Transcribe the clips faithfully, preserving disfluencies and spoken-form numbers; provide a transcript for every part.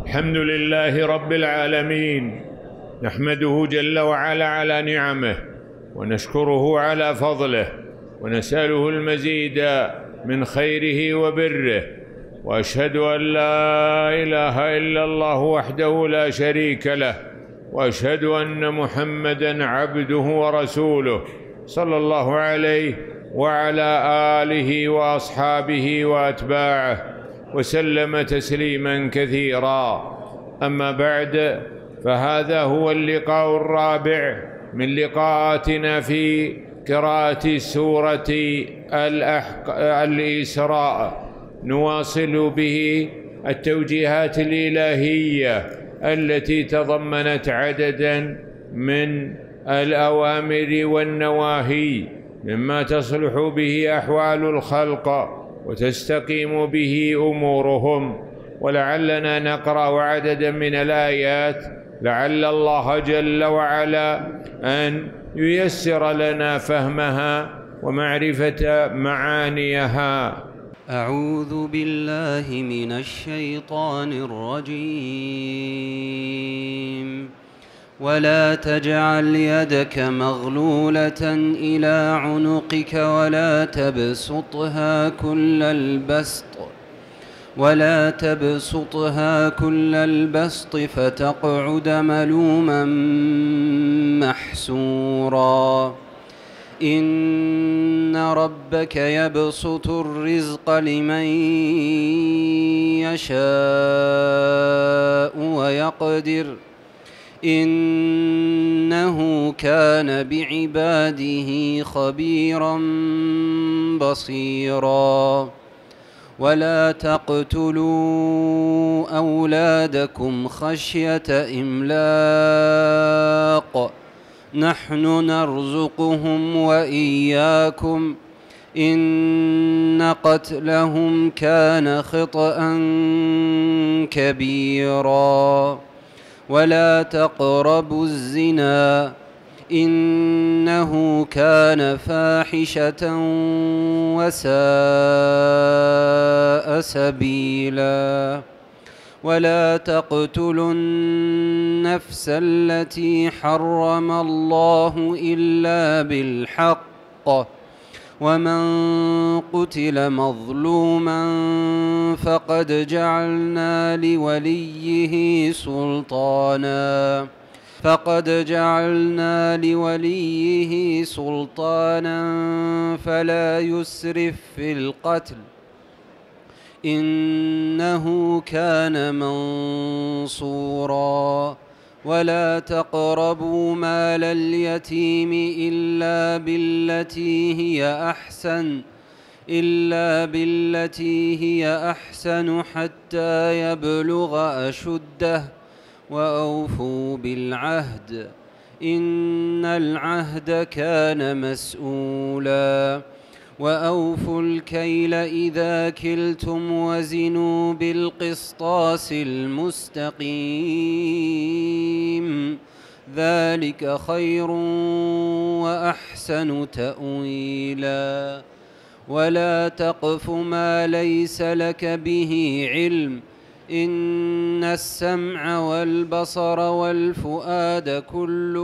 الحمد لله رب العالمين، نحمده جل وعلا على نعمه ونشكره على فضله ونسأله المزيد من خيره وبره، وأشهد أن لا إله إلا الله وحده لا شريك له، وأشهد أن محمدًا عبده ورسوله صلى الله عليه وعلى آله وأصحابه وأتباعه وسلم تسليما كثيرا. أما بعد، فهذا هو اللقاء الرابع من لقاءاتنا في قراءة سورة الإسراء، نواصل به التوجيهات الإلهية التي تضمنت عددا من الأوامر والنواهي مما تصلح به أحوال الخلق وتستقيم به أمورهم. ولعلنا نقرأ عددا من الآيات لعل الله جل وعلا أن ييسر لنا فهمها ومعرفة معانيها. أعوذ بالله من الشيطان الرجيم. ولا تجعل يدك مغلولة إلى عنقك ولا تبسطها كل البسط ولا تبسطها كل البسط فتقعد ملوما محسورا. إن ربك يبسط الرزق لمن يشاء ويقدر إنه كان بعباده خبيرا بصيرا. ولا تقتلوا أولادكم خشية إملاق نحن نرزقهم وإياكم إن قتلهم كان خطأ كبيرا. ولا تقربوا الزنا إنه كان فاحشة وساء سبيلا. ولا تقتلوا النفس التي حرم الله إلا بالحق ومن قتل مظلوما فقد جعلنا لوليه سلطانا فقد جعلنا لوليه سلطانا فلا يسرف في القتل إنه كان منصورا. ولا تقربوا مال اليتيم إلا بالتي هي أحسن إلا بالتي هي أحسن حتى يبلغ أشده وأوفوا بالعهد إن العهد كان مسؤولا. وأوفوا الكيل إذا كلتم وزنوا بالقسطاس المستقيم ذلك خير وأحسن تأويلا. ولا تقف ما ليس لك به علم إن السمع والبصر والفؤاد كل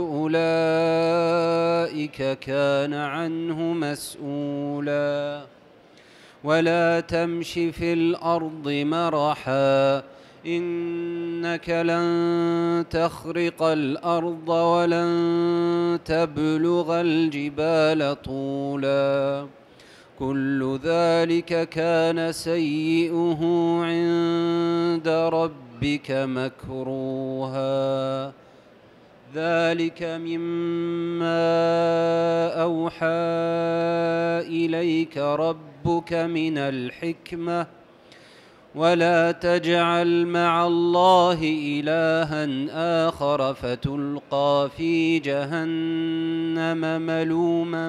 أولئك كان عنه مسؤولا. ولا تمش في الأرض مرحا إنك لن تخرق الأرض ولن تبلغ الجبال طولا كل ذلك كان سيئه عند ربك مكروها. ذلك مما أوحى إليك ربك من الحكمة. ولا تجعل مع الله إلها آخر فتلقى في جهنم ملوما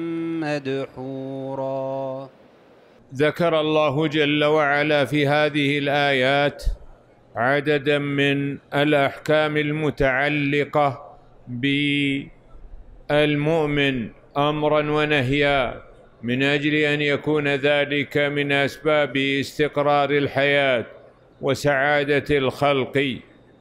مدحورا. ذكر الله جل وعلا في هذه الآيات عددا من الأحكام المتعلقة بالمؤمن أمرا ونهيا من أجل أن يكون ذلك من أسباب استقرار الحياة وسعادة الخلق.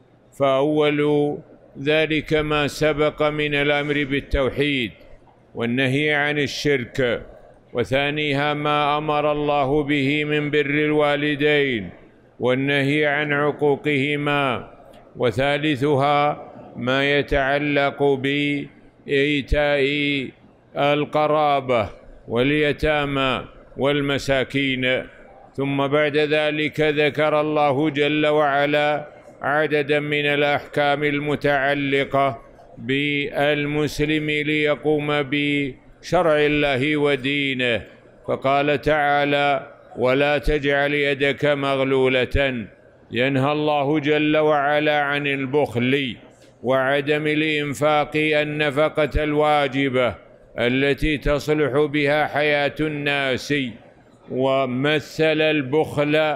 فأول ذلك ما سبق من الأمر بالتوحيد والنهي عن الشرك، وثانيها ما أمر الله به من بر الوالدين والنهي عن عقوقهما، وثالثها ما يتعلق بإيتاء القرابة واليتامى والمساكين. ثم بعد ذلك ذكر الله جل وعلا عددا من الأحكام المتعلقة بالمسلم ليقوم بشرع الله ودينه، فقال تعالى: ولا تجعل يدك مغلولة. ينهى الله جل وعلا عن البخل وعدم الإنفاق النفقة الواجبة التي تصلح بها حياة الناس، ومثل البخل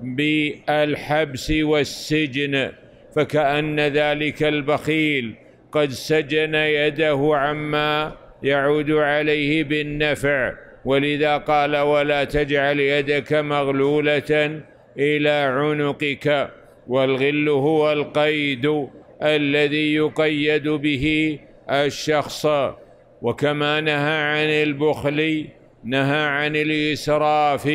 بالحبس والسجن، فكأن ذلك البخيل قد سجن يده عما يعود عليه بالنفع، ولذا قال: ولا تجعل يدك مغلولة إلى عنقك. والغل هو القيد الذي يقيد به الشخص. وكما نهى عن البخل نهى عن الإسراف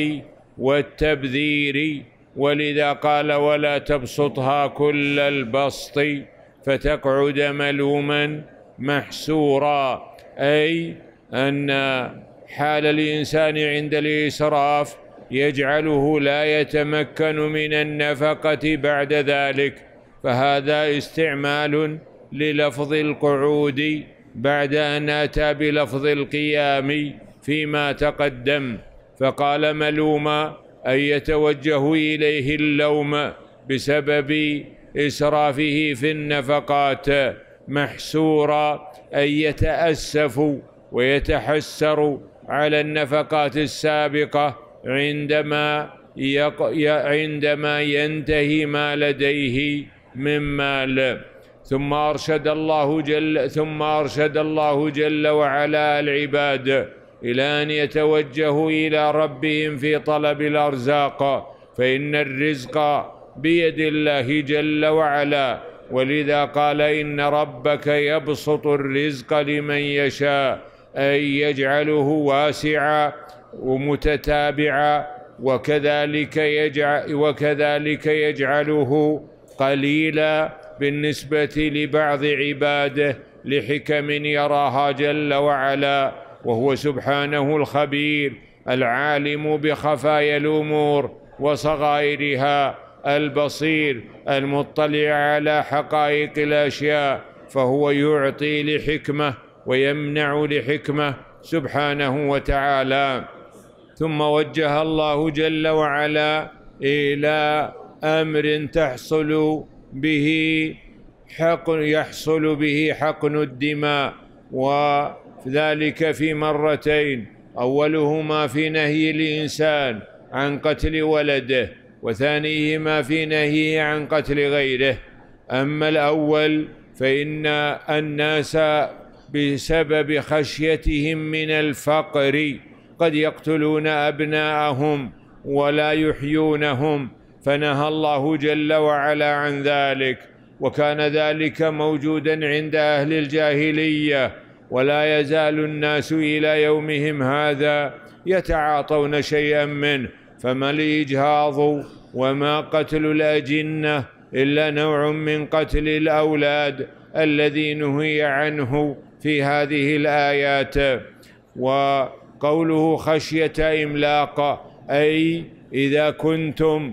والتبذير، ولذا قال: ولا تبسطها كل البسط فتقعد ملوما محسورا، أي أن حال الإنسان عند الإسراف يجعله لا يتمكن من النفقة بعد ذلك، فهذا استعمال للفظ القعود بعد أن أتى بلفظ القيام فيما تقدم، فقال ملوما أي يتوجه إليه اللوم بسبب إسرافه في النفقات، محسورا أي يتأسف ويتحسر على النفقات السابقة عندما عندما ينتهي ما لديه من مال. ثم أرشد الله جل ثم أرشد الله جل وعلا العباد إلى أن يتوجهوا إلى ربهم في طلب الأرزاق، فإن الرزق بيد الله جل وعلا، ولذا قال: إن ربك يبسط الرزق لمن يشاء، أي يجعله واسعا ومتتابعا، وكذلك يجعل وكذلك يجعله قليلا بالنسبة لبعض عباده لحكم يراها جل وعلا، وهو سبحانه الخبير العالم بخفايا الأمور وصغائرها، البصير المطلع على حقائق الأشياء، فهو يعطي لحكمة ويمنع لحكمة سبحانه وتعالى. ثم وجه الله جل وعلا إلى أمر تحصل به حقن يحصل به حقن الدماء، وذلك في مرتين: أولهما في نهي الإنسان عن قتل ولده، وثانيهما في نهيه عن قتل غيره. أما الأول فإن الناس بسبب خشيتهم من الفقر قد يقتلون أبناءهم ولا يحيونهم، فنهى الله جل وعلا عن ذلك، وكان ذلك موجودا عند أهل الجاهلية، ولا يزال الناس إلى يومهم هذا يتعاطون شيئا منه، فما الإجهاض وما قتل الأجنة إلا نوع من قتل الأولاد الذي نهي عنه في هذه الآيات. وقوله خشية إملاق، أي إذا كنتم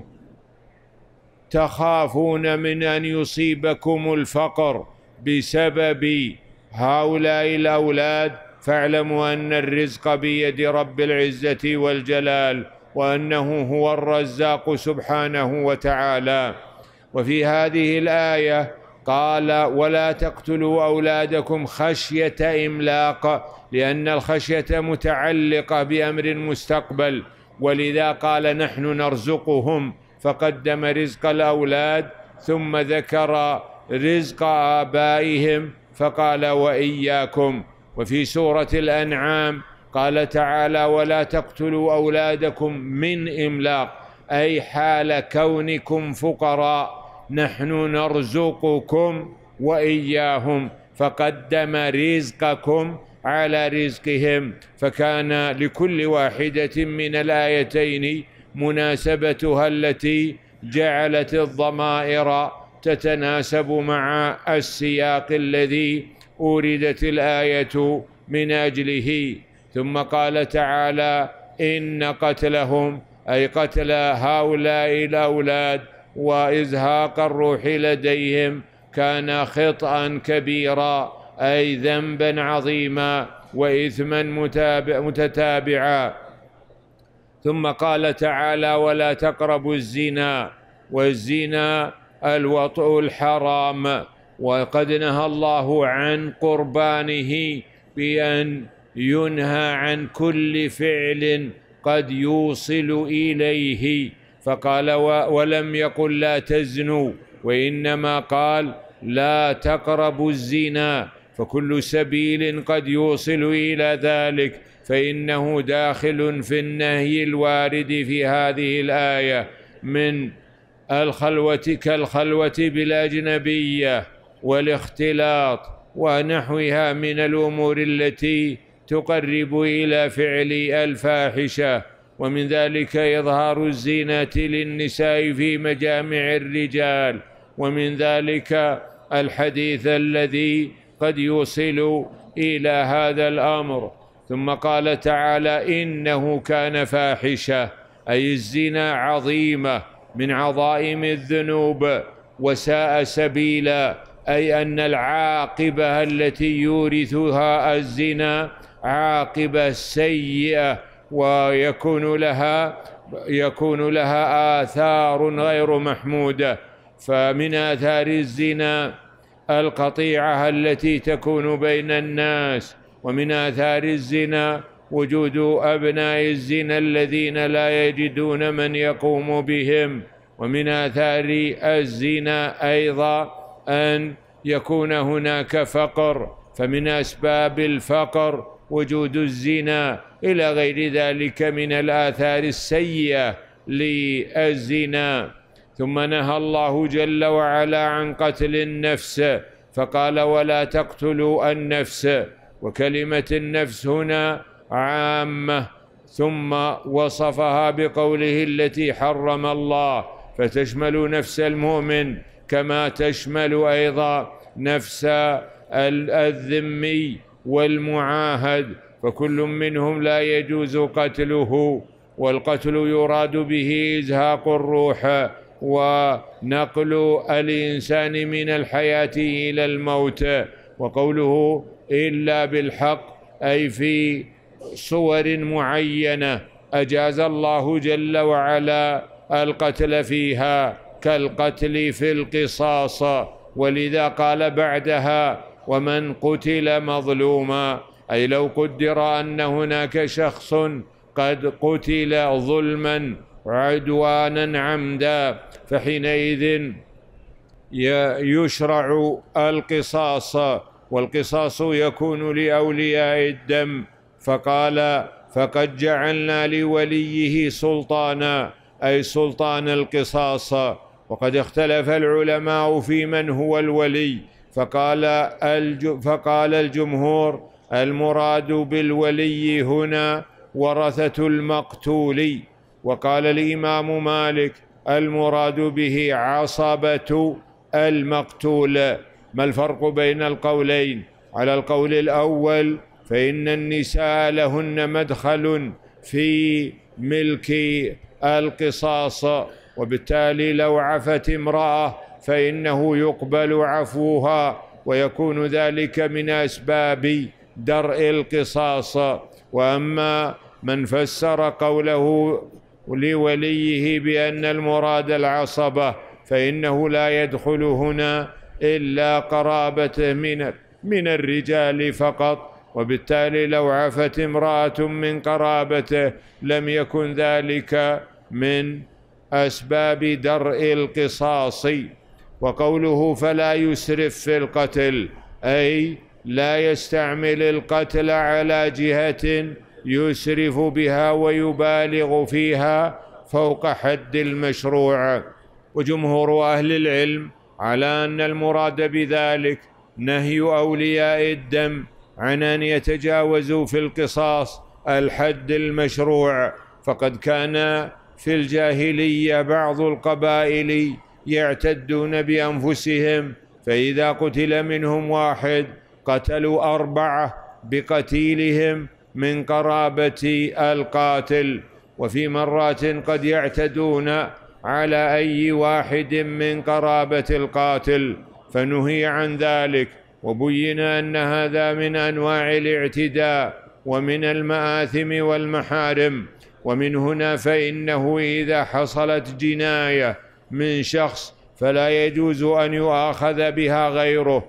تخافون من أن يصيبكم الفقر بسبب هؤلاء الأولاد، فاعلموا أن الرزق بيد رب العزة والجلال، وأنه هو الرزاق سبحانه وتعالى. وفي هذه الآية قال: ولا تقتلوا أولادكم خشية إملاق، لأن الخشية متعلقة بأمر مستقبل، ولذا قال: نحن نرزقهم، فقدم رزق الأولاد ثم ذكر رزق آبائهم فقال: وإياكم. وفي سورة الأنعام قال تعالى: ولا تقتلوا أولادكم من إملاق، أي حال كونكم فقراء، نحن نرزقكم وإياهم، فقدم رزقكم على رزقهم، فكان لكل واحدة من الآيتين مناسبتها التي جعلت الضمائر تتناسب مع السياق الذي أوردت الآية من أجله. ثم قال تعالى: إن قتلهم، أي قتل هؤلاء الأولاد وإزهاق الروح لديهم، كان خطأ كبيرا، أي ذنبا عظيما وإثما متتابعا. ثم قال تعالى: ولا تقربوا الزنا، والزنا الوطء الحرام، وقد نهى الله عن قربانه بأن ينهى عن كل فعل قد يوصل إليه، فقال: ولم يقل لا تزنوا، وإنما قال لا تقربوا الزنا، فكل سبيل قد يوصل إلى ذلك فإنه داخل في النهي الوارد في هذه الآية من الخلوة كالخلوة بالأجنبية والاختلاط ونحوها من الأمور التي تقرب إلى فعل الفاحشة. ومن ذلك إظهار الزينة للنساء في مجامع الرجال، ومن ذلك الحديث الذي قد يوصل إلى هذا الأمر. ثم قال تعالى: إنه كان فاحشة، أي الزنا عظيمة من عظائم الذنوب، وساء سبيلا، أي أن العاقبة التي يورثها الزنا عاقبة سيئة، ويكون لها يكون لها آثار غير محمودة. فمن آثار الزنا القطيعة التي تكون بين الناس، ومن آثار الزنا وجود أبناء الزنا الذين لا يجدون من يقوم بهم، ومن آثار الزنا أيضا أن يكون هناك فقر، فمن أسباب الفقر وجود الزنا، إلى غير ذلك من الآثار السيئة للزنا. ثم نهى الله جل وعلا عن قتل النفس، فقال: ولا تقتلوا النفس، وكلمة النفس هنا عامة، ثم وصفها بقوله التي حرم الله، فتشمل نفس المؤمن كما تشمل أيضا نفس الذمي والمعاهد، فكل منهم لا يجوز قتله، والقتل يراد به إزهاق الروح ونقل الإنسان من الحياة إلى الموت. وقوله إلا بالحق، أي في صور معينة أجاز الله جل وعلا القتل فيها، كالقتل في القصاص، ولذا قال بعدها: ومن قتل مظلوما، أي لو قدر أن هناك شخص قد قتل ظلما عدوانا عمدا، فحينئذ يشرع القصاص، والقصاص يكون لأولياء الدم. فقال: فقد جعلنا لوليه سلطانا، أي سلطان القصاص. وقد اختلف العلماء في من هو الولي، فقال فقال الجمهور: المراد بالولي هنا ورثة المقتول. وقال الإمام مالك: المراد به عصبة المقتول. ما الفرق بين القولين؟ على القول الأول فإن النساء لهن مدخل في ملك القصاص، وبالتالي لو عفت امرأة فإنه يقبل عفوها، ويكون ذلك من أسباب درء القصاص. وأما من فسر قوله لوليه بأن المراد العصبة، فإنه لا يدخل هنا إلا قرابة من من الرجال فقط، وبالتالي لو عفت امرأة من قرابته لم يكن ذلك من أسباب درء القصاص. وقوله فلا يسرف في القتل، أي لا يستعمل القتل على جهة يسرف بها ويبالغ فيها، فوق حد المشروع. وجمهور أهل العلم على أن المراد بذلك نهي أولياء الدم عن أن يتجاوزوا في القصاص الحد المشروع، فقد كان في الجاهلية بعض القبائل يعتدون بأنفسهم، فإذا قتل منهم واحد قتلوا أربعة بقتيلهم من قرابة القاتل، وفي مرات قد يعتدون على أي واحد من قرابة القاتل، فنهي عن ذلك. وبين أن هذا من أنواع الاعتداء ومن المآثم والمحارم. ومن هنا فإنه إذا حصلت جناية من شخص فلا يجوز أن يؤاخذ بها غيره،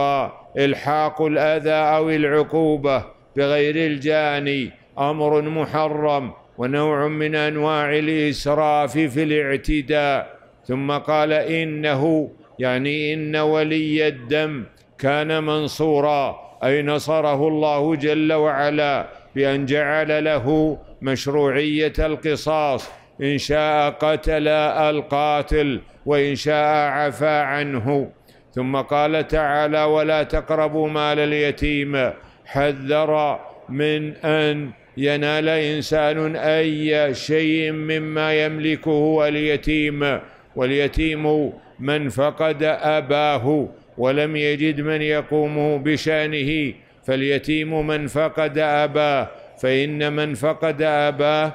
وإلحاق الأذى أو العقوبة بغير الجاني أمر محرم ونوع من أنواع الإسراف في الاعتداء. ثم قال إنه يعني إن ولي الدم كان منصورا، أي نصره الله جل وعلا بأن جعل له مشروعية القصاص، إن شاء قتل القاتل وإن شاء عفى عنه. ثم قال تعالى ولا تقربوا مال اليتيم، حذر من أن ينال إنسان أي شيء مما يملكه اليتيم، واليتيم من فقد أباه ولم يجد من يقوم بشأنه، فاليتيم من فقد أباه، فإن من فقد أباه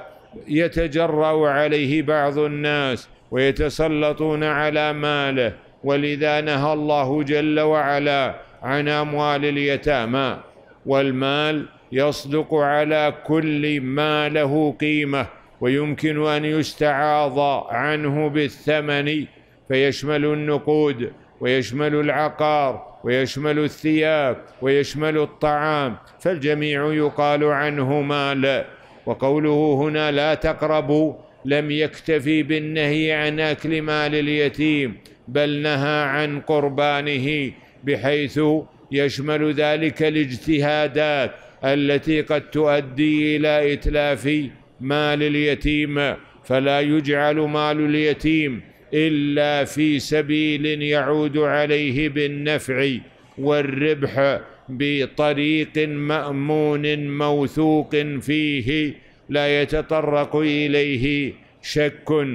يتجرأ عليه بعض الناس ويتسلطون على ماله، ولذا نهى الله جل وعلا عن أموال اليتامى. والمال يصدق على كل ما له قيمة ويمكن أن يستعاض عنه بالثمن، فيشمل النقود ويشمل العقار ويشمل الثياب ويشمل الطعام، فالجميع يقال عنه مال. وقوله هنا لا تقربوا لم يكتفي بالنهي عن أكل مال اليتيم، بل نهى عن قربانه، بحيث يشمل ذلك الاجتهادات التي قد تؤدي إلى إتلاف مال اليتيم، فلا يجعل مال اليتيم إلا في سبيل يعود عليه بالنفع والربح بطريق مأمون موثوق فيه لا يتطرق إليه شك.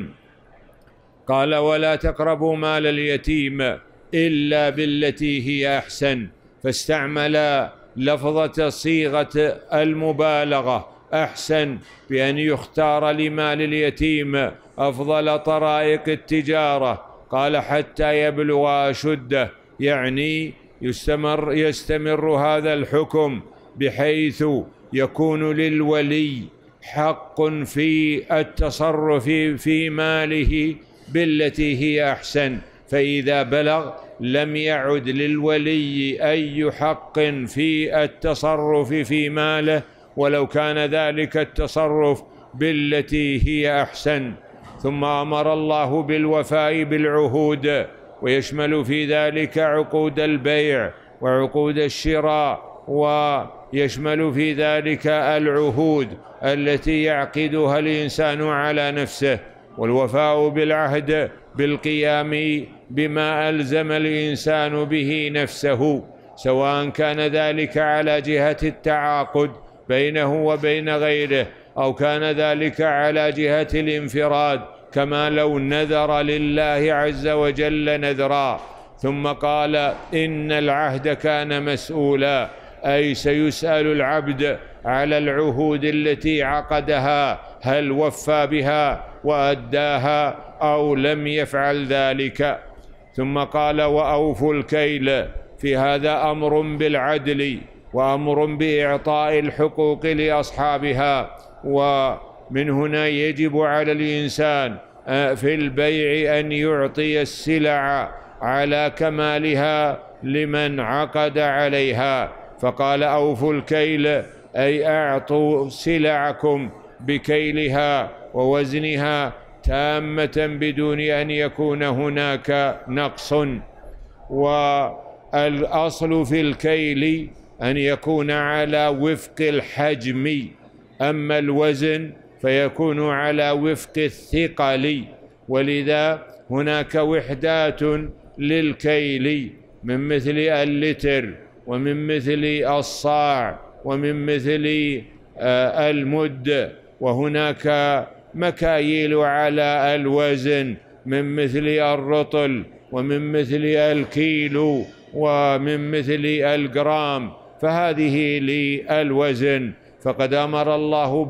قال ولا تقربوا مال اليتيم إلا بالتي هي أحسن، فاستعمل لفظة صيغة المبالغة أحسن بأن يختار لمال اليتيم أفضل طرائق التجارة. قال حتى يبلغ أشده، يعني يستمر, يستمر هذا الحكم بحيث يكون للولي حق في التصرف في ماله بالتي هي أحسن، فإذا بلغ لم يعد للولي أي حق في التصرف في ماله ولو كان ذلك التصرف بالتي هي أحسن. ثم أمر الله بالوفاء بالعهود، ويشمل في ذلك عقود البيع وعقود الشراء، ويشمل في ذلك العهود التي يعقدها الإنسان على نفسه، والوفاء بالعهد بالقيام بما ألزم الإنسان به نفسه، سواء كان ذلك على جهة التعاقد بينه وبين غيره أو كان ذلك على جهة الانفراد، كما لو نذر لله عز وجل نذرا. ثم قال إن العهد كان مسؤولا، أي سيسأل العبد على العهود التي عقدها، هل وفى بها وأداها أو لم يفعل ذلك. ثم قال وأوفوا الكيل، في هذا أمر بالعدل وأمر بإعطاء الحقوق لأصحابها. ومن هنا يجب على الإنسان في البيع أن يعطي السلع على كمالها لمن عقد عليها، فقال أوفوا الكيل أي أعطوا سلعكم بكيلها ووزنها تامة بدون أن يكون هناك نقص. والأصل في الكيل أن يكون على وفق الحجم، أما الوزن فيكون على وفق الثقل، ولذا هناك وحدات للكيل من مثل اللتر ومن مثل الصاع ومن مثل المد، وهناك مكاييل على الوزن من مثل الرطل ومن مثل الكيلو ومن مثل الجرام، فهذه للوزن. فقد أمر الله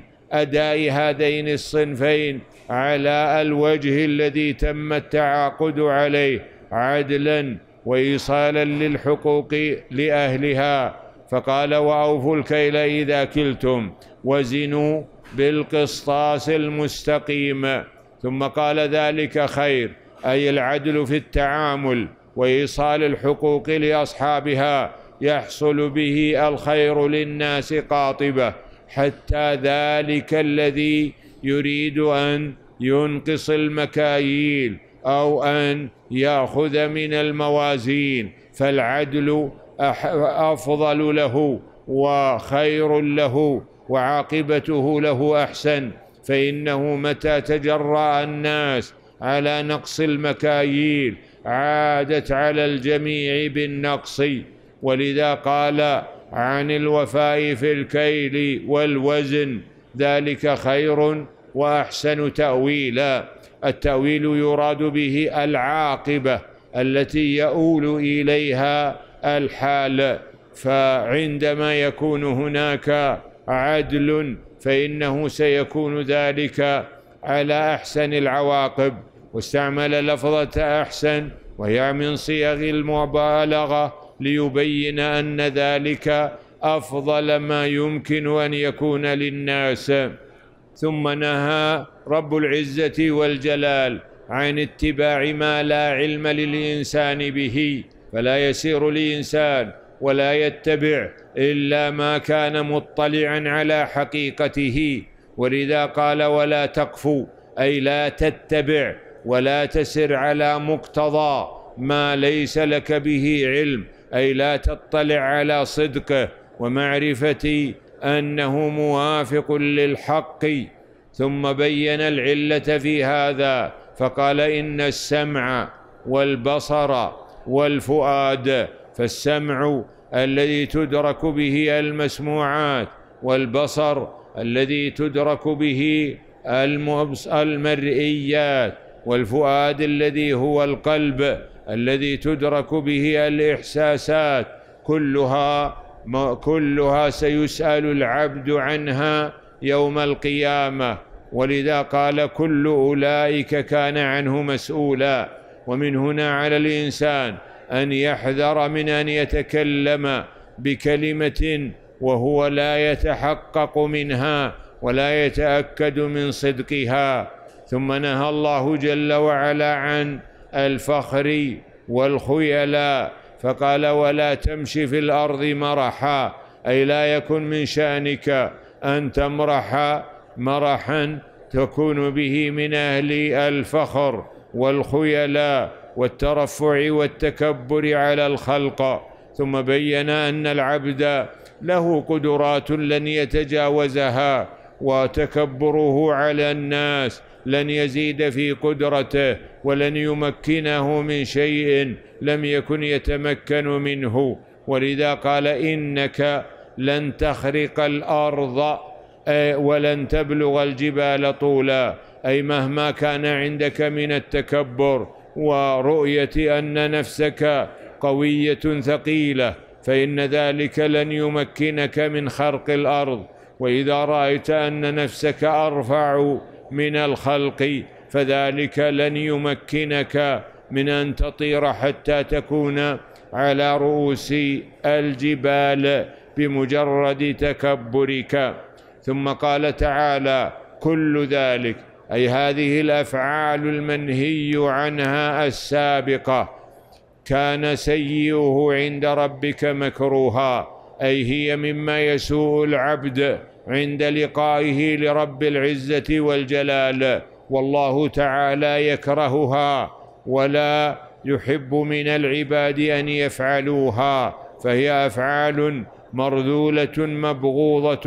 بأداء هذين الصنفين على الوجه الذي تم التعاقد عليه عدلا وإيصالا للحقوق لأهلها، فقال: وأوفوا الكيل إذا كلتم وزنوا بالقسطاس المستقيم. ثم قال: ذلك خير، أي العدل في التعامل وإيصال الحقوق لأصحابها، يحصل به الخير للناس قاطبة، حتى ذلك الذي يريد أن ينقص المكاييل أو أن يأخذ من الموازين، فالعدل أفضل له وخير له وعاقبته له أحسن، فإنه متى تجرأ الناس على نقص المكاييل عادت على الجميع بالنقص. ولذا قال عن الوفاء في الكيل والوزن: ذلك خير وأحسن تأويلا. التأويل يراد به العاقبة التي يؤول إليها الحال، فعندما يكون هناك عدل فإنه سيكون ذلك على أحسن العواقب. واستعمل لفظة أحسن وهي من صيغ المبالغة ليبين أن ذلك أفضل ما يمكن أن يكون للناس. ثم نهى رب العزة والجلال عن اتباع ما لا علم للإنسان به، فلا يسير الإنسان ولا يتبع إلا ما كان مطلعا على حقيقته. ولذا قال: ولا تقف، أي لا تتبع ولا تسر على مقتضى ما ليس لك به علم، أي لا تطلع على صدقه ومعرفة أنه موافق للحق. ثم بين العلة في هذا فقال: إن السمع والبصر والفؤاد، فالسمع الذي تدرك به المسموعات، والبصر الذي تدرك به المرئيات، والفؤاد الذي هو القلب الذي تدرك به الإحساسات، كلها كلها سيسأل العبد عنها يوم القيامة. ولذا قال: كل أولئك كان عنه مسؤولا. ومن هنا على الإنسان أن يحذر من أن يتكلم بكلمة وهو لا يتحقق منها ولا يتأكد من صدقها. ثم نهى الله جل وعلا عن الفخر والخيلاء، فقال: ولا تمشي في الأرض مرحا، أي لا يكن من شأنك أن تمرح مرحا تكون به من أهل الفخر والخيلاء والترفع والتكبر على الخلق. ثم بين أن العبد له قدرات لن يتجاوزها، وتكبره على الناس لن يزيد في قدرته ولن يمكنه من شيء لم يكن يتمكن منه. ولذا قال: إنك لن تخرق الأرض ولن تبلغ الجبال طولا، أي مهما كان عندك من التكبر ورؤية أن نفسك قوية ثقيلة فإن ذلك لن يمكنك من خرق الأرض. وإذا رأيت أن نفسك أرفع من الخلق فذلك لن يمكنك من أن تطير حتى تكون على رؤوس الجبال بمجرد تكبرك. ثم قال تعالى: كل ذلك، أي هذه الأفعال المنهي عنها السابقة، كان سيئه عند ربك مكروها، أي هي مما يسوء العبد عند لقائه لرب العزة والجلال، والله تعالى يكرهها ولا يحب من العباد أن يفعلوها، فهي أفعال مرذولة مبغوضة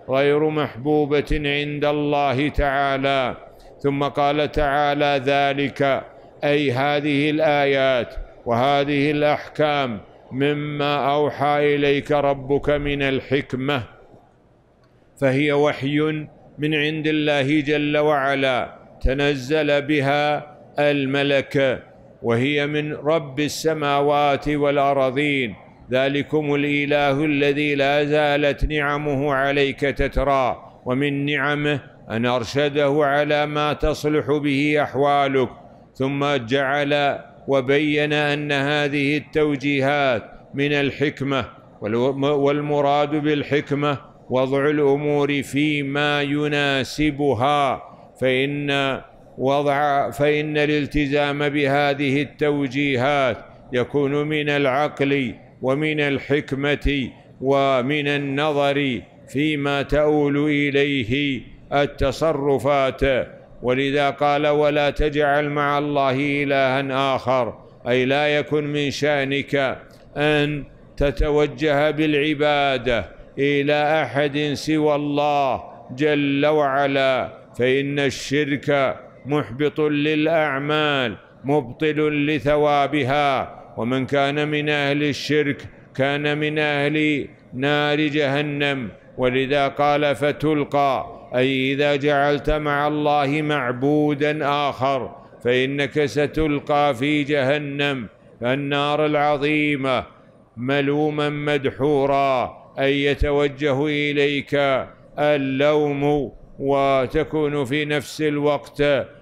غير محبوبة عند الله تعالى. ثم قال تعالى ذلك، أي هذه الآيات وهذه الأحكام مما أوحى إليك ربك من الحكمة، فهي وحي من عند الله جل وعلا تنزل بها الملك، وهي من رب السماوات والأرضين، ذلكم الإله الذي لا زالت نعمه عليك تترى، ومن نعمه أن أرشده على ما تصلح به أحوالك. ثم جعل وبين أن هذه التوجيهات من الحكمة، والمراد بالحكمة وضع الأمور فيما يناسبها، فإن وضع فإن الالتزام بهذه التوجيهات يكون من العقل ومن الحكمة ومن النظر فيما تؤول إليه التصرفات. ولذا قال ولا تجعل مع الله إلها آخر، أي لا يكن من شأنك أن تتوجه بالعبادة إلى أحد سوى الله جل وعلا، فإن الشرك محبط للأعمال مبطل لثوابها، ومن كان من أهل الشرك كان من أهل نار جهنم. ولذا قال فتلقى، أي إذا جعلت مع الله معبودا آخر فإنك ستلقى في جهنم النار العظيمة ملوما مدحورا، أي يتوجه إليك اللوم، وتكون في نفس الوقت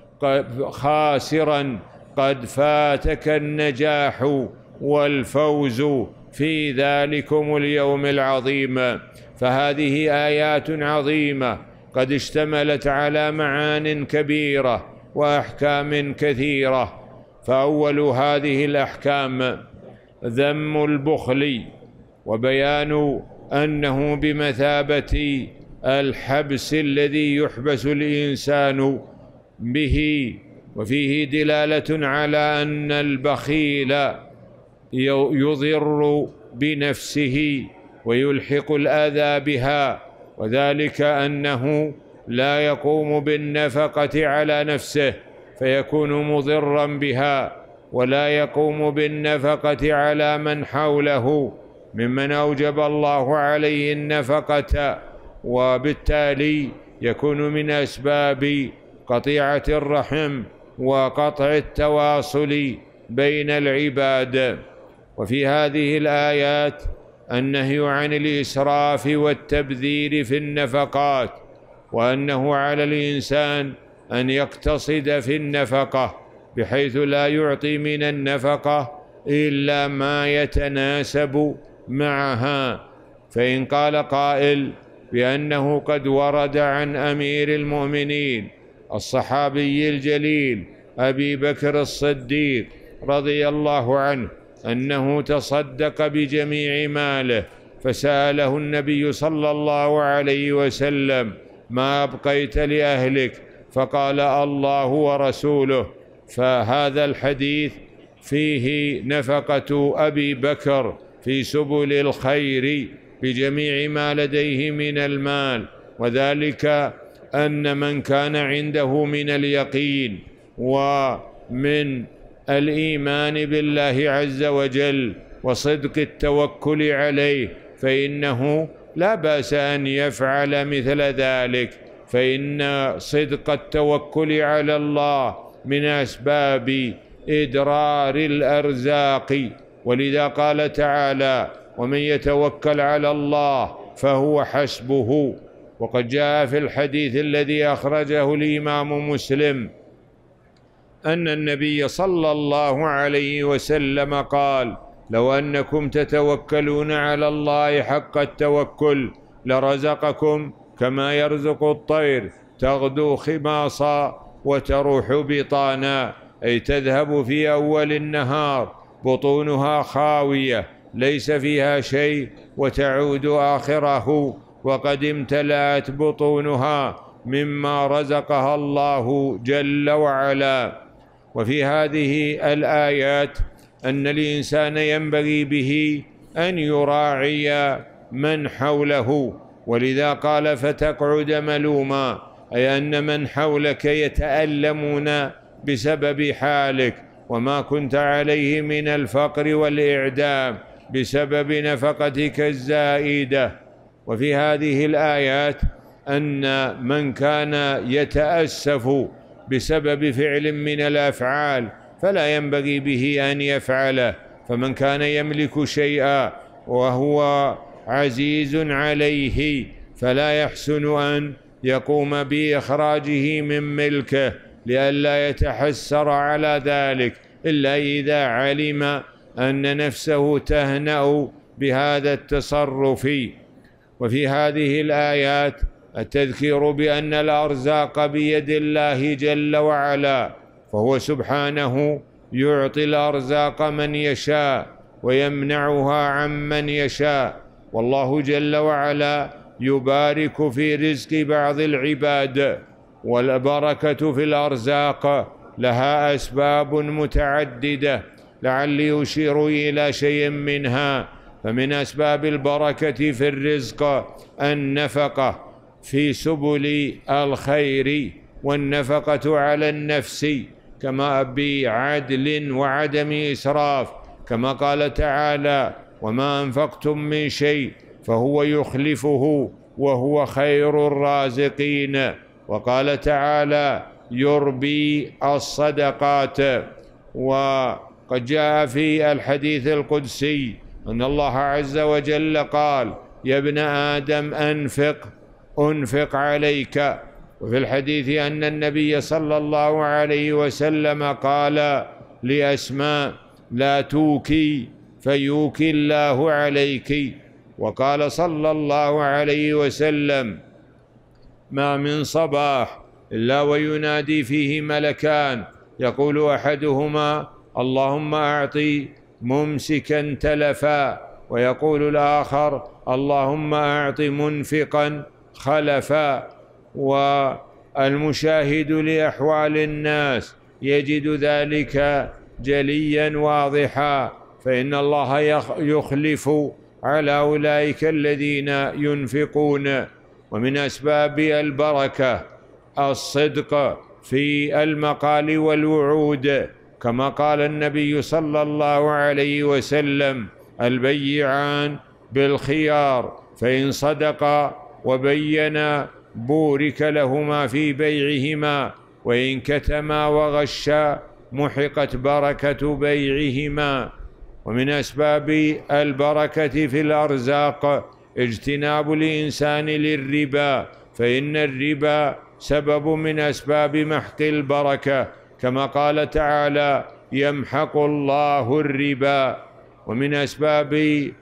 خاسرا قد فاتك النجاح والفوز في ذلكم اليوم العظيم. فهذه آيات عظيمة قد اشتملت على معان كبيرة وأحكام كثيرة. فأول هذه الأحكام ذم البخل، وبيان أنه بمثابة الحبس الذي يحبس الإنسان به، وفيه دلالة على أن البخيل يضر بنفسه ويلحق الأذى بها، وذلك أنه لا يقوم بالنفقة على نفسه فيكون مضرا بها، ولا يقوم بالنفقة على من حوله ممن أوجب الله عليه النفقة، وبالتالي يكون من أسباب قطيعة الرحم وقطع التواصل بين العباد. وفي هذه الآيات النهي عن الإسراف والتبذير في النفقات، وأنه على الإنسان أن يقتصد في النفقة بحيث لا يعطي من النفقة إلا ما يتناسب معها. فإن قال قائل بأنه قد ورد عن أمير المؤمنين الصحابي الجليل أبي بكر الصديق رضي الله عنه أنه تصدق بجميع ماله، فسأله النبي صلى الله عليه وسلم ما أبقيت لأهلك؟ فقال الله ورسوله. فهذا الحديث فيه نفقة أبي بكر في سبل الخير بجميع ما لديه من المال، وذلك أن من كان عنده من اليقين ومن الإيمان بالله عز وجل وصدق التوكل عليه فإنه لا بأس أن يفعل مثل ذلك، فإن صدق التوكل على الله من أسباب إدرار الأرزاق. ولذا قال تعالى ومن يتوكل على الله فهو حسبه. وقد جاء في الحديث الذي أخرجه الإمام مسلم أن النبي صلى الله عليه وسلم قال لو أنكم تتوكلون على الله حق التوكل لرزقكم كما يرزق الطير تغدو خماصا وتروح بطانا، أي تذهب في أول النهار بطونها خاوية ليس فيها شيء، وتعود آخره وقد امتلأت بطونها مما رزقها الله جل وعلا. وفي هذه الآيات أن الإنسان ينبغي به أن يراعي من حوله، ولذا قال فتقعد ملوما، أي أن من حولك يتألمون بسبب حالك وما كنت عليه من الفقر والإعدام بسبب نفقتك الزائدة. وفي هذه الآيات أن من كان يتأسف بسبب فعل من الأفعال فلا ينبغي به أن يفعله، فمن كان يملك شيئا وهو عزيز عليه فلا يحسن أن يقوم بإخراجه من ملكه لئلا يتحسر على ذلك إلا إذا علم أن نفسه تهنأ بهذا التصرف. وفي هذه الآيات التذكير بأن الأرزاق بيد الله جل وعلا، فهو سبحانه يعطي الأرزاق من يشاء ويمنعها عمن يشاء، والله جل وعلا يبارك في رزق بعض العباد. والبركة في الأرزاق لها أسباب متعددة، لعلي أشير إلى شيء منها. فمن أسباب البركة في الرزق النفقة في سبل الخير، والنفقة على النفس كما بعدل وعدم إسراف، كما قال تعالى وما أنفقتم من شيء فهو يخلفه وهو خير الرازقين. وقال تعالى يربي الصدقات. وقد جاء في الحديث القدسي أن الله عز وجل قال يا ابن آدم أنفق أنفق عليك. وفي الحديث أن النبي صلى الله عليه وسلم قال لأسماء لا توكي فيوكي الله عليك. وقال صلى الله عليه وسلم ما من صباح إلا وينادي فيه ملكان يقول أحدهما اللهم أعطي ممسكا تلفا، ويقول الآخر اللهم أعط منفقا خلفا. والمشاهد لأحوال الناس يجد ذلك جليا واضحا، فإن الله يخلف على أولئك الذين ينفقون. ومن أسباب البركة الصدق في المقال والوعود، كما قال النبي صلى الله عليه وسلم البيعان بالخيار، فإن صدقا وبينا بورك لهما في بيعهما، وإن كتما وغشا محقت بركة بيعهما. ومن أسباب البركة في الأرزاق اجتناب الإنسان للربا، فإن الربا سبب من أسباب محق البركة، كما قال تعالى يمحق الله الربا. ومن أسباب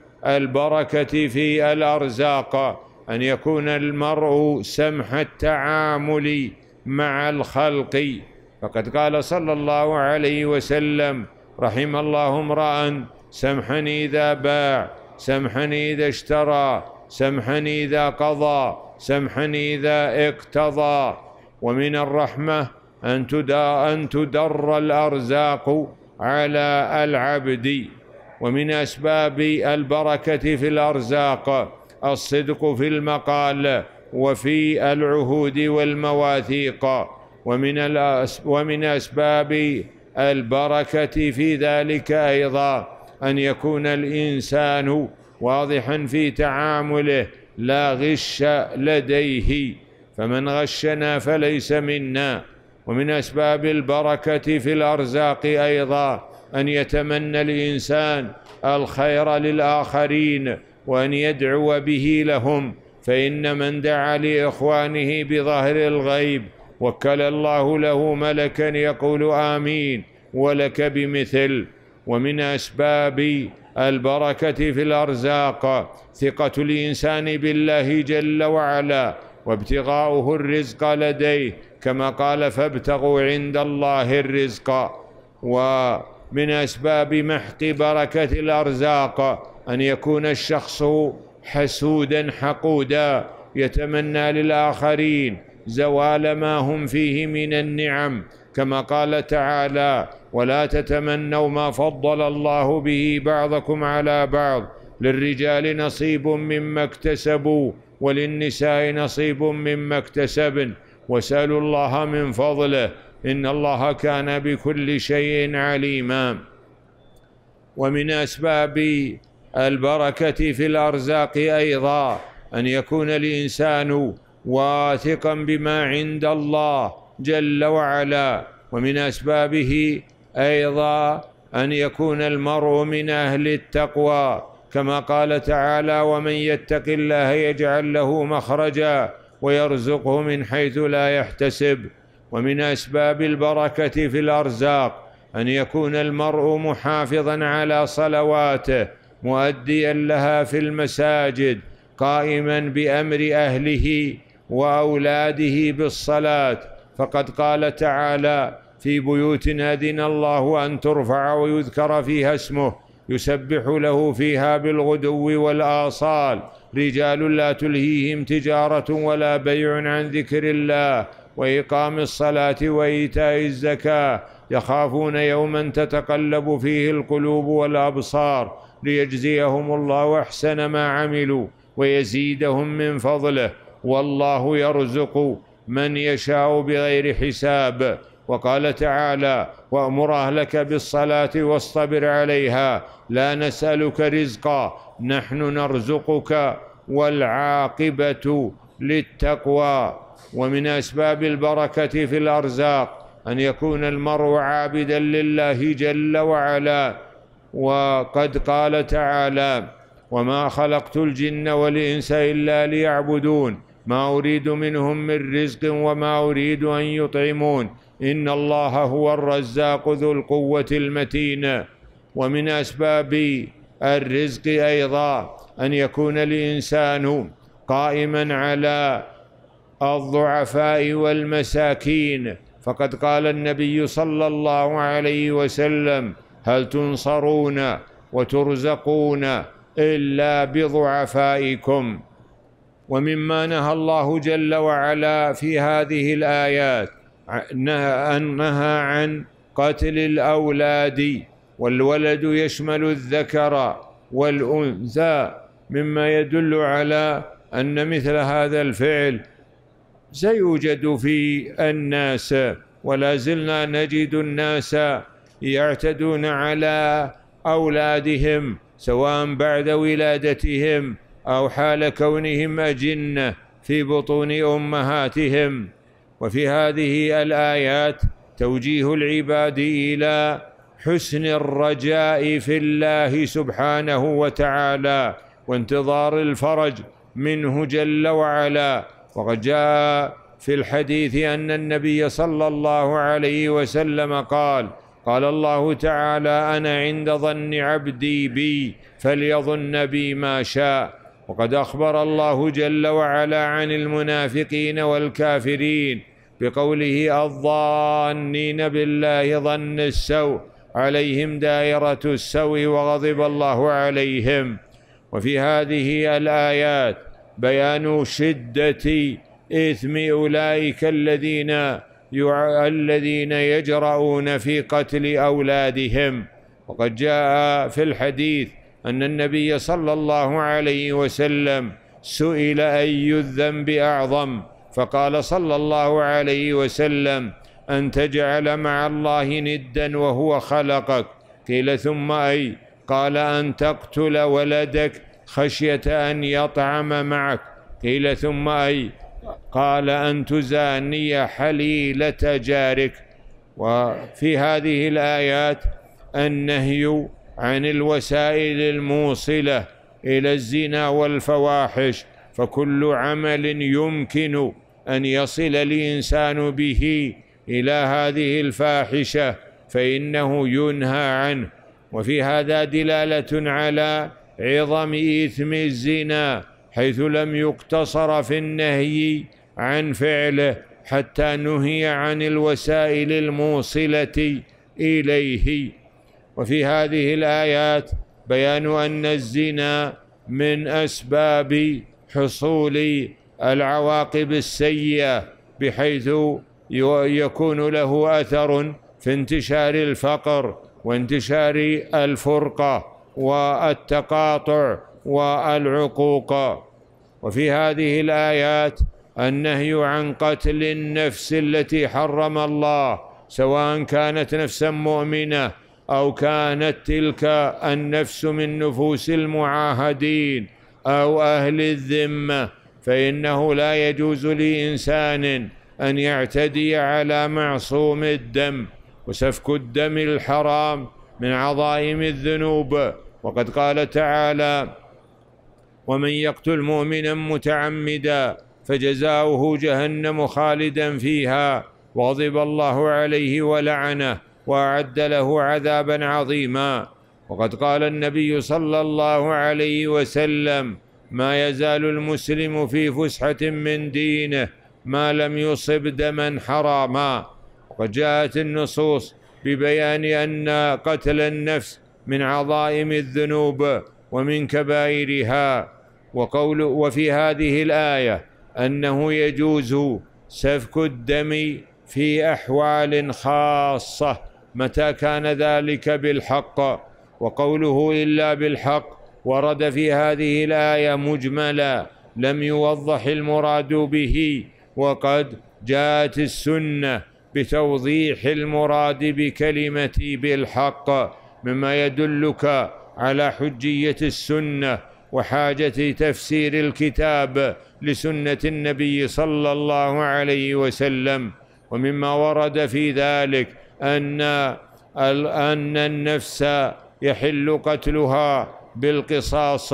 البركة في الأرزاق أن يكون المرء سمح التعامل مع الخلق، فقد قال صلى الله عليه وسلم رحم الله امرأ سمحا إذا باع، سمحا إذا اشترى، سمحا إذا قضى، سمحا إذا اقتضى. ومن الرحمة أن أن تدر الأرزاق على العبد. ومن أسباب البركة في الأرزاق الصدق في المقال وفي العهود والمواثيق. ومن ومن أسباب البركة في ذلك أيضا أن يكون الإنسان واضحا في تعامله لا غش لديه، فمن غشنا فليس منا. ومن أسباب البركة في الأرزاق أيضا أن يتمنى الإنسان الخير للآخرين وأن يدعو به لهم، فإن من دعا لإخوانه بظهر الغيب وكل الله له ملكا يقول آمين ولك بمثل. ومن أسباب البركة في الأرزاق ثقة الإنسان بالله جل وعلا وابتغاؤه الرزق لديه، كما قال فابتغوا عند الله الرزق. ومن أسباب محق بركة الأرزاق أن يكون الشخص حسودا حقودا يتمنى للآخرين زوال ما هم فيه من النعم، كما قال تعالى ولا تتمنوا ما فضل الله به بعضكم على بعض للرجال نصيب مما اكتسبوا وللنساء نصيب مما اكتسبن واسألوا الله من فضله إن الله كان بكل شيء عليما. ومن أسباب البركة في الأرزاق أيضا أن يكون الإنسان واثقا بما عند الله جل وعلا، ومن أسبابه أيضا أن يكون المرء من أهل التقوى كما قال تعالى ومن يتق الله يجعل له مخرجا ويرزقه من حيث لا يحتسب. ومن أسباب البركة في الأرزاق أن يكون المرء محافظا على صلواته مؤديا لها في المساجد قائما بأمر أهله وأولاده بالصلاة، فقد قال تعالى في بيوت أذن الله أن ترفع ويذكر فيها اسمه يسبح له فيها بالغدو والآصال رجال لا تلهيهم تجارة ولا بيع عن ذكر الله وإقام الصلاة وإيتاء الزكاة يخافون يوما تتقلب فيه القلوب والأبصار ليجزيهم الله أحسن ما عملوا ويزيدهم من فضله والله يرزق من يشاء بغير حساب. وقال تعالى وأمر أهلك بالصلاة واصطبر عليها لا نسألك رزقا نحن نرزقك والعاقبة للتقوى. ومن أسباب البركة في الأرزاق أن يكون المرء عابدا لله جل وعلا، وقد قال تعالى وما خلقت الجن والإنس إلا ليعبدون ما أريد منهم من رزق وما أريد أن يطعمون إن الله هو الرزاق ذو القوة المتين. ومن أسباب الرزق أيضا أن يكون الإنسان قائما على الضعفاء والمساكين، فقد قال النبي صلى الله عليه وسلم هل تنصرون وترزقون إلا بضعفائكم. ومما نهى الله جل وعلا في هذه الآيات أن نهى عن قتل الأولاد، والولد يشمل الذكر والأنثى، مما يدل على أن مثل هذا الفعل سيوجد في الناس، ولا زلنا نجد الناس يعتدون على أولادهم سواء بعد ولادتهم أو حال كونهم أجنة في بطون أمهاتهم. وفي هذه الآيات توجيه العباد إلى حسن الرجاء في الله سبحانه وتعالى وانتظار الفرج منه جل وعلا. وقد جاء في الحديث أن النبي صلى الله عليه وسلم قال قال الله تعالى أنا عند ظن عبدي بي فليظن بي ما شاء. وقد أخبر الله جل وعلا عن المنافقين والكافرين بقوله الظانين بالله ظن السوء عليهم دائرة السوء وغضب الله عليهم. وفي هذه الآيات بيان شدة إثم أولئك الذين يع... الذين يجرؤون في قتل أولادهم. وقد جاء في الحديث أن النبي صلى الله عليه وسلم سئل أي الذنب أعظم فقال صلى الله عليه وسلم أن تجعل مع الله ندا وهو خلقك. قيل ثم أي؟ قال أن تقتل ولدك خشية أن يطعم معك. قيل ثم أي؟ قال أن تزاني حليلة جارك. وفي هذه الآيات النهي عن الوسائل الموصلة إلى الزنا والفواحش، فكل عمل يمكن أن يصل الإنسان به إلى هذه الفاحشة فإنه ينهى عنه. وفي هذا دلالة على عظم إثم الزنا حيث لم يقتصر في النهي عن فعله حتى نهي عن الوسائل الموصلة إليه. وفي هذه الآيات بيان أن الزنا من أسباب حصول العواقب السيئة بحيث يكون له أثر في انتشار الفقر وانتشار الفرقة والتقاطع والعقوق. وفي هذه الآيات النهي عن قتل النفس التي حرم الله، سواء كانت نفسا مؤمنة أو كانت تلك النفس من نفوس المعاهدين أو أهل الذمة، فإنه لا يجوز لإنسان أن يعتدي على معصوم الدم، وسفك الدم الحرام من عظائم الذنوب. وقد قال تعالى: ومن يقتل مؤمنا متعمدا فجزاؤه جهنم خالدا فيها وغضب الله عليه ولعنه وأعد له عذابا عظيما. وقد قال النبي صلى الله عليه وسلم: ما يزال المسلم في فسحة من دينه ما لم يصب دما حراما. وقد جاءت النصوص ببيان أن قتل النفس من عظائم الذنوب ومن كبائرها. وقول وفي هذه الآية أنه يجوز سفك الدم في أحوال خاصة متى كان ذلك بالحق. وقوله إلا بالحق ورد في هذه الآية مجملا لم يوضح المراد به، وقد جاءت السنة بتوضيح المراد بكلمة بالحق، مما يدلك على حجية السنة وحاجة تفسير الكتاب لسنة النبي صلى الله عليه وسلم. ومما ورد في ذلك أن أن النفس يحل قتلها بالقصاص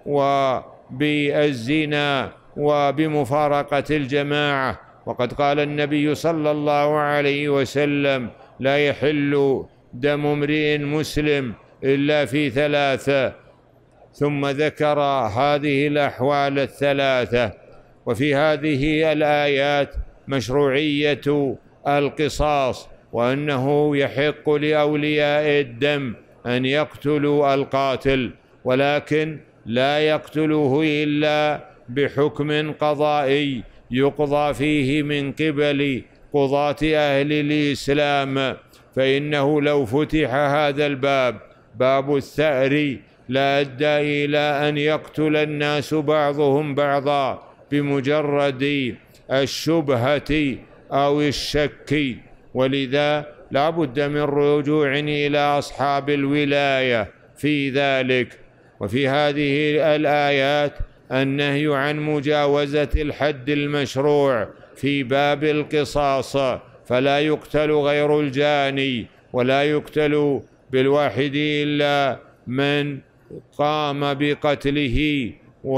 وبالزنا وبمفارقة الجماعة. وقد قال النبي صلى الله عليه وسلم: لا يحل دم امرئ مسلم إلا في ثلاثة، ثم ذكر هذه الأحوال الثلاثة. وفي هذه الآيات مشروعية القصاص، وأنه يحق لأولياء الدم أن يقتلوا القاتل، ولكن لا يقتلوه إلا بحكم قضائي يقضى فيه من قبل قضاة أهل الإسلام. فإنه لو فتح هذا الباب، باب الثأر، لا أدى إلى أن يقتل الناس بعضهم بعضا بمجرد الشبهة أو الشك. ولذا لا بد من رجوع إلى أصحاب الولاية في ذلك. وفي هذه الآيات النهي عن مجاوزة الحد المشروع في باب القصاص، فلا يقتل غير الجاني، ولا يقتل بالواحد إلا من قام بقتله.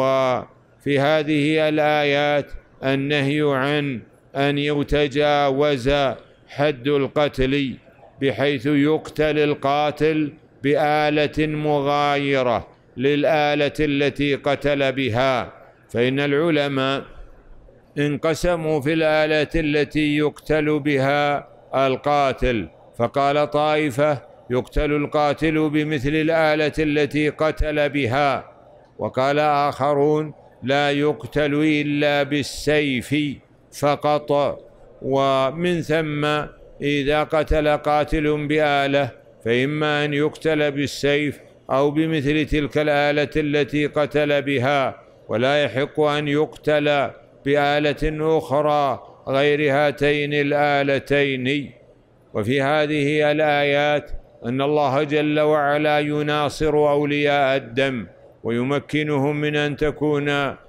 وفي هذه الآيات النهي عن أن يتجاوز حد القتل بحيث يقتل القاتل بآلة مغايرة للآلة التي قتل بها. فإن العلماء انقسموا في الآلة التي يقتل بها القاتل، فقال طائفة: يقتل القاتل بمثل الآلة التي قتل بها، وقال آخرون: لا يقتل إلا بالسيف فقط. ومن ثم إذا قتل قاتل بآلة فإما أن يقتل بالسيف أو بمثل تلك الآلة التي قتل بها، ولا يحق أن يقتل بآلة أخرى غير هاتين الآلتين. وفي هذه الآيات أن الله جل وعلا يناصر أولياء الدم ويمكنهم من أن تكون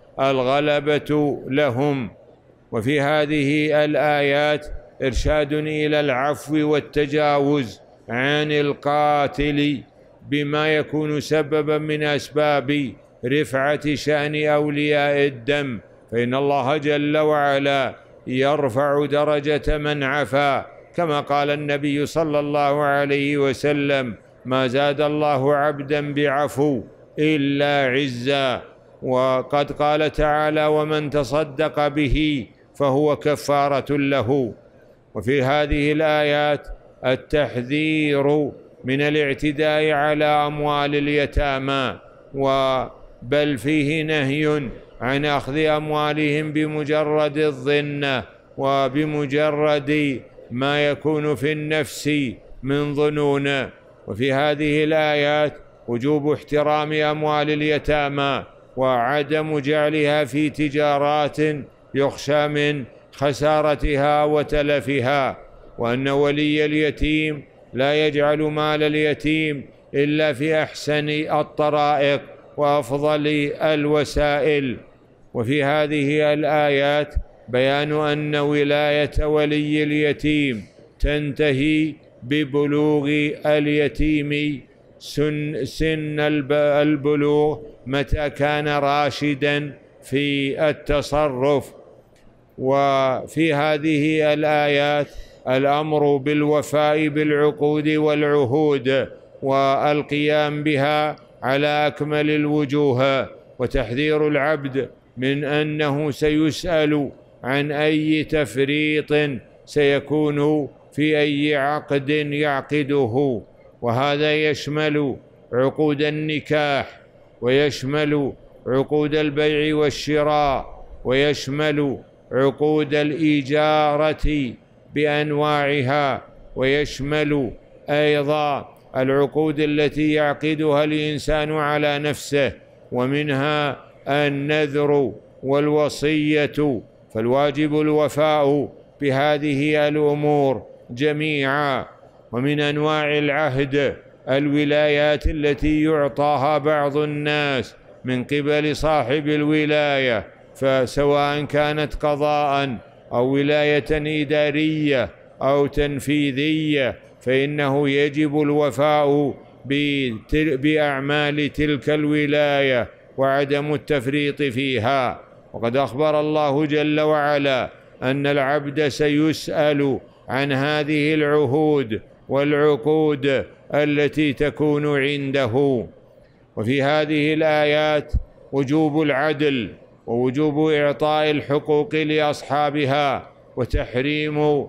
الغلبة لهم. وفي هذه الآيات إرشاد إلى العفو والتجاوز عن القاتل بما يكون سببا من أسباب رفعة شأن أولياء الدم، فإن الله جل وعلا يرفع درجة من عفا، كما قال النبي صلى الله عليه وسلم: ما زاد الله عبدا بعفو إلا عزا. وقد قال تعالى: ومن تصدق به فهو كفارة له. وفي هذه الآيات التحذير من الاعتداء على أموال اليتامى، بل فيه نهي عن أخذ أموالهم بمجرد الظن وبمجرد ما يكون في النفس من ظنون. وفي هذه الآيات وجوب احترام أموال اليتامى وعدم جعلها في تجارات يخشى من خسارتها وتلفها، وأن ولي اليتيم لا يجعل مال اليتيم إلا في أحسن الطرائق وأفضل الوسائل. وفي هذه الآيات بيان أن ولاية ولي اليتيم تنتهي ببلوغ اليتيم سن, سن البلوغ متى كان راشدا في التصرف. وفي هذه الآيات الأمر بالوفاء بالعقود والعهود والقيام بها على أكمل الوجوه، وتحذير العبد من أنه سيسأل عن أي تفريط سيكون في أي عقد يعقده، وهذا يشمل عقود النكاح، ويشمل عقود البيع والشراء، ويشمل عقود الإجارة بأنواعها، ويشمل أيضا العقود التي يعقدها الإنسان على نفسه، ومنها النذر والوصية، فالواجب الوفاء بهذه الأمور جميعا. ومن أنواع العهد الولايات التي يعطاها بعض الناس من قبل صاحب الولاية، فسواء كانت قضاء أو ولاية إدارية أو تنفيذية، فإنه يجب الوفاء بأعمال تلك الولاية وعدم التفريط فيها. وقد أخبر الله جل وعلا أن العبد سيسأل عن هذه العهود والعقود التي تكون عنده. وفي هذه الآيات وجوب العدل ووجوب إعطاء الحقوق لأصحابها، وتحريم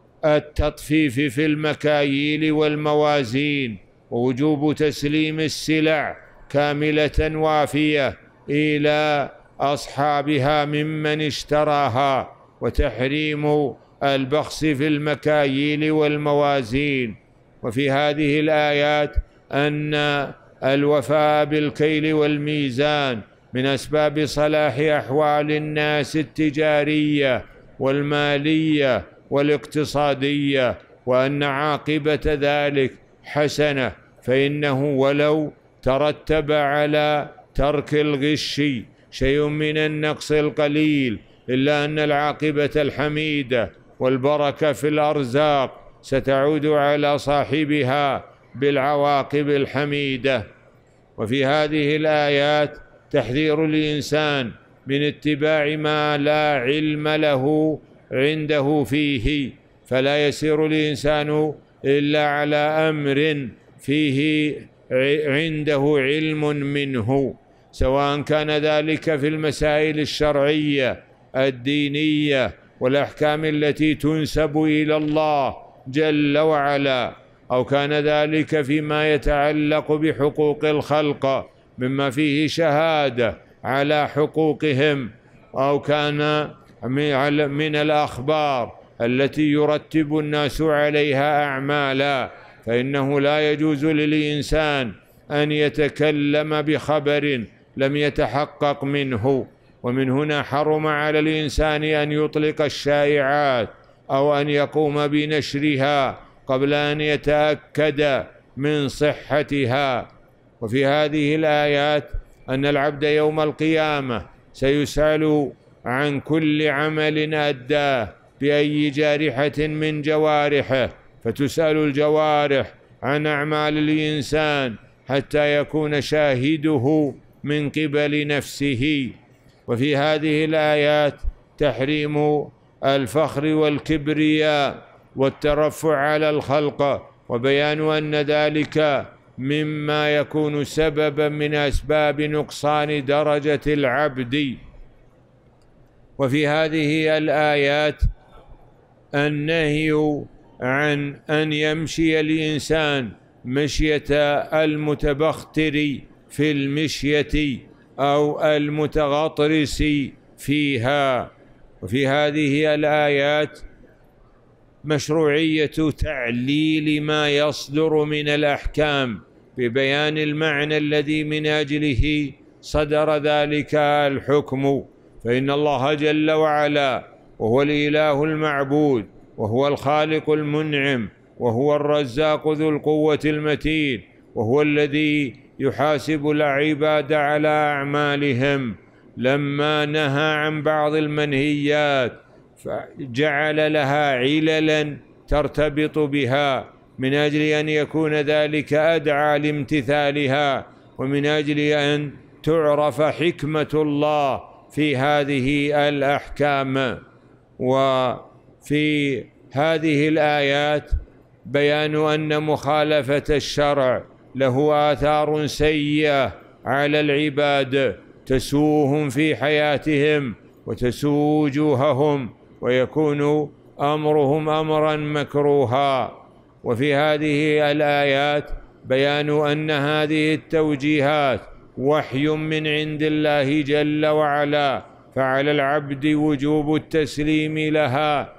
التطفيف في المكاييل والموازين، ووجوب تسليم السلع كاملة وافية إلى أصحابها ممن اشتراها، وتحريم البخس في المكاييل والموازين. وفي هذه الآيات أن الوفاء بالكيل والميزان من أسباب صلاح أحوال الناس التجارية والمالية والاقتصادية، وأن عاقبة ذلك حسنة، فإنه ولو ترتب على ترك الغش شيء من النقص القليل، إلا أن العاقبة الحميدة والبركة في الأرزاق ستعود على صاحبها بالعواقب الحميدة. وفي هذه الآيات تحذير الإنسان من اتباع ما لا علم له عنده فيه، فلا يسير الإنسان إلا على أمر فيه عنده علم منه، سواء كان ذلك في المسائل الشرعية الدينية والأحكام التي تنسب إلى الله جل وعلا، أو كان ذلك فيما يتعلق بحقوق الخلق مما فيه شهادة على حقوقهم، أو كان من الأخبار التي يرتب الناس عليها أعمالا، فإنه لا يجوز للإنسان أن يتكلم بخبر لم يتحقق منه. ومن هنا حرم على الإنسان أن يطلق الشائعات أو أن يقوم بنشرها قبل أن يتأكد من صحتها. وفي هذه الآيات أن العبد يوم القيامة سيسأل عن كل عمل أداه بأي جارحة من جوارحه، فتسأل الجوارح عن أعمال الإنسان حتى يكون شاهده من قبل نفسه. وفي هذه الآيات تحريم الفخر والكبرياء والترفع على الخلق، وبيان أن ذلك مما يكون سببا من أسباب نقصان درجة العبد. وفي هذه الآيات النهي عن أن يمشي الإنسان مشية المتبختر في المشية أو المتغطرس فيها. وفي هذه الآيات مشروعية تعليل ما يصدر من الأحكام ببيان المعنى الذي من أجله صدر ذلك الحكم. فإن الله جل وعلا وهو الإله المعبود، وهو الخالق المنعم، وهو الرزاق ذو القوة المتين، وهو الذي يحاسب العباد على أعمالهم، لما نهى عن بعض المنهيات فجعل لها عللا ترتبط بها، من أجل أن يكون ذلك أدعى لامتثالها، ومن أجل أن تعرف حكمة الله في هذه الأحكام. وفي هذه الآيات بيان أن مخالفة الشرع له آثار سيئة على العباد تسوءهم في حياتهم وتسوء وجوههم، ويكون أمرهم أمرا مكروها. وفي هذه الآيات بيان أن هذه التوجيهات وحي من عند الله جل وعلا، فعلى العبد وجوب التسليم لها،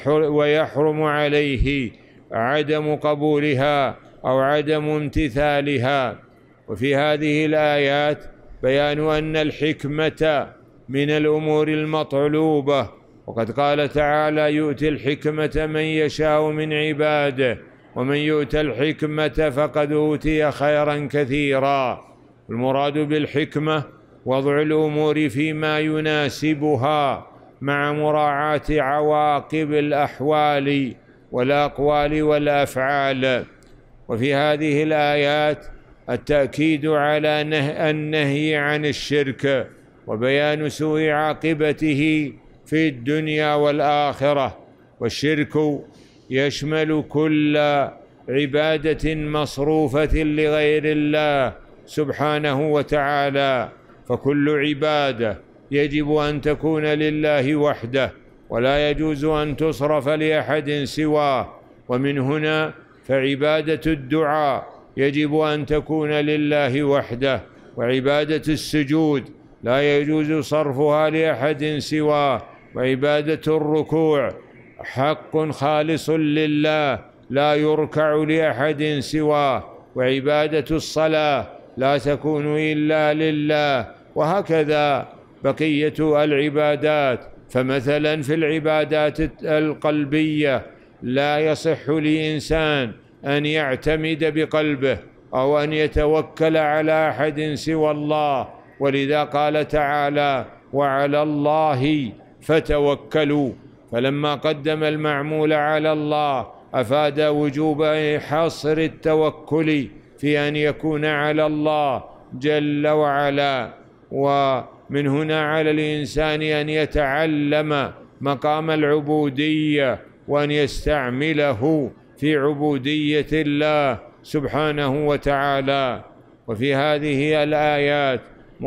ويحرم عليه عدم قبولها أو عدم امتثالها. وفي هذه الآيات بيان أن الحكمة من الأمور المطلوبة، وقد قال تعالى: يؤتي الحكمة من يشاء من عباده ومن يؤت الحكمة فقد أوتي خيرا كثيرا. المراد بالحكمة وضع الأمور فيما يناسبها مع مراعاة عواقب الأحوال والأقوال والأفعال. وفي هذه الآيات التأكيد على النهي عن الشرك، وبيان سوء عاقبته في الدنيا والآخرة. والشرك يشمل كل عبادة مصروفة لغير الله سبحانه وتعالى، فكل عبادة يجب أن تكون لله وحده، ولا يجوز أن تصرف لأحد سواه. ومن هنا فعبادة الدعاء يجب أن تكون لله وحده، وعبادة السجود لا يجوز صرفها لأحد سواه، وعبادة الركوع حق خالص لله لا يركع لأحد سواه، وعبادة الصلاة لا تكون إلا لله، وهكذا بقية العبادات. فمثلا في العبادات القلبية لا يصح لإنسان أن يعتمد بقلبه أو أن يتوكل على أحد سوى الله، ولذا قال تعالى: وعلى الله فتوكلوا. فلما قدم المعمول على الله أفاد وجوب حصر التوكل في أن يكون على الله جل وعلا. ومن هنا على الإنسان أن يتعلم مقام العبودية وأن يستعمله في عبودية الله سبحانه وتعالى. وفي هذه الآيات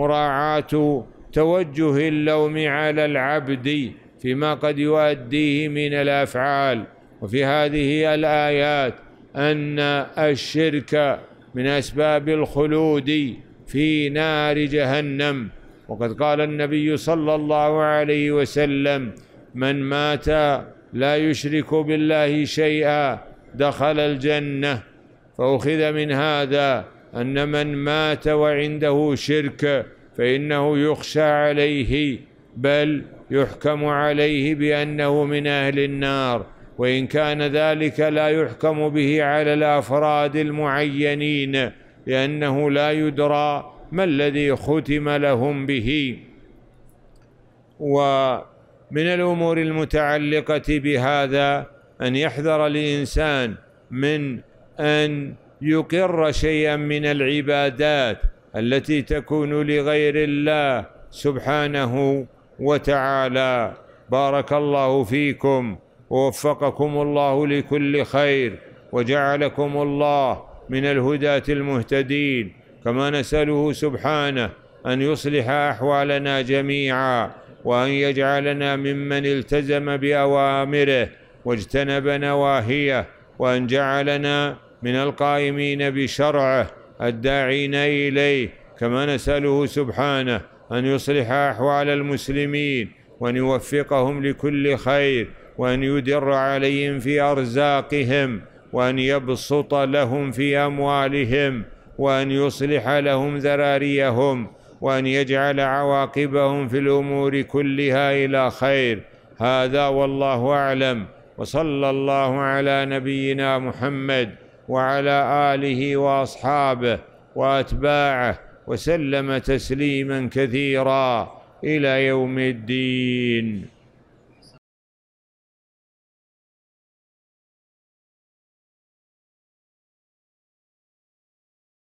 مراعاة توجه اللوم على العبد فيما قد يؤديه من الأفعال. وفي هذه الآيات أن الشرك من أسباب الخلود في نار جهنم، وقد قال النبي صلى الله عليه وسلم: من مات لا يشرك بالله شيئا دخل الجنة. فأخذ من هذا أن من مات وعنده شرك فإنه يخشى عليه، بل يحكم عليه بأنه من أهل النار، وإن كان ذلك لا يحكم به على الأفراد المعينين، لأنه لا يدرى ما الذي ختم لهم به. ومن الأمور المتعلقة بهذا أن يحذر الإنسان من أن يقر شيئا من العبادات التي تكون لغير الله سبحانه وتعالى. بارك الله فيكم ووفقكم الله لكل خير، وجعلكم الله من الهداة المهتدين. كما نسأله سبحانه أن يصلح أحوالنا جميعا، وأن يجعلنا ممن التزم بأوامره واجتنب نواهيه، وأن جعلنا من القائمين بشرعه الداعين إليه. كما نسأله سبحانه أن يصلح أحوال المسلمين وأن يوفقهم لكل خير، وأن يدر عليهم في أرزاقهم، وأن يبسط لهم في أموالهم، وأن يصلح لهم ذراريهم، وأن يجعل عواقبهم في الأمور كلها إلى خير. هذا والله أعلم، وصلى الله على نبينا محمد وعلى آله وأصحابه وأتباعه وسلم تسليما كثيرا إلى يوم الدين.